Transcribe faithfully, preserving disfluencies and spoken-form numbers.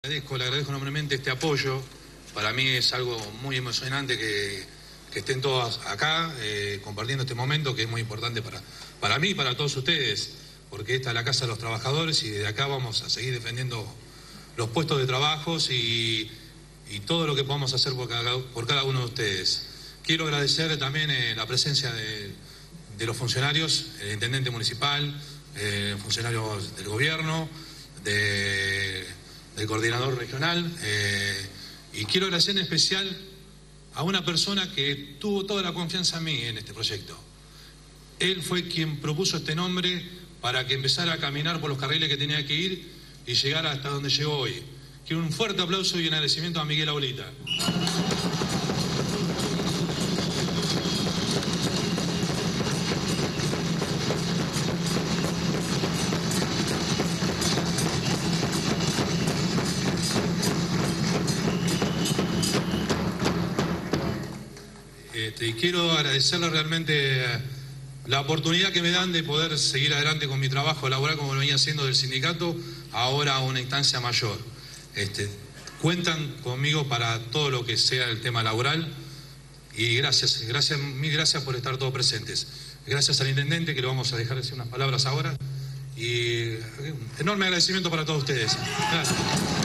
Agradezco, le agradezco enormemente este apoyo. Para mí es algo muy emocionante que, que estén todos acá eh, compartiendo este momento que es muy importante para, para mí y para todos ustedes, porque esta es la Casa de los Trabajadores y desde acá vamos a seguir defendiendo los puestos de trabajo y, y todo lo que podamos hacer por cada, por cada uno de ustedes. Quiero agradecer también eh, la presencia de, de los funcionarios, el intendente municipal, eh, funcionarios del gobierno, de, del coordinador regional, eh, y quiero agradecer en especial a una persona que tuvo toda la confianza en mí en este proyecto. Él fue quien propuso este nombre para que empezara a caminar por los carriles que tenía que ir y llegar hasta donde llegó hoy. Quiero un fuerte aplauso y un agradecimiento a Miguel Aulita. Este, y quiero agradecerle realmente la oportunidad que me dan de poder seguir adelante con mi trabajo laboral como lo venía haciendo del sindicato, ahora a una instancia mayor. Este, cuentan conmigo para todo lo que sea el tema laboral y gracias, gracias, mil gracias por estar todos presentes. Gracias al intendente, que le vamos a dejar decir unas palabras ahora, y un enorme agradecimiento para todos ustedes. Gracias.